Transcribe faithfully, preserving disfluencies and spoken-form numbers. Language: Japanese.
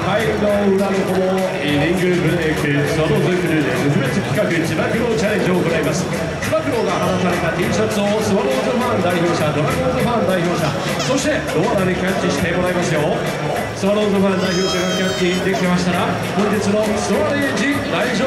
回の裏のこのイニングブレイク、そのズクルで特別企画つば九郎チャレンジを行います。つば九郎が放たれた T シャツをスワローズファン代表者、ドラゴンズファン代表者、そしてドアラでキャッチしてもらいますよ。スワローズファン代表者がキャッチできましたら、本日のストラレージ大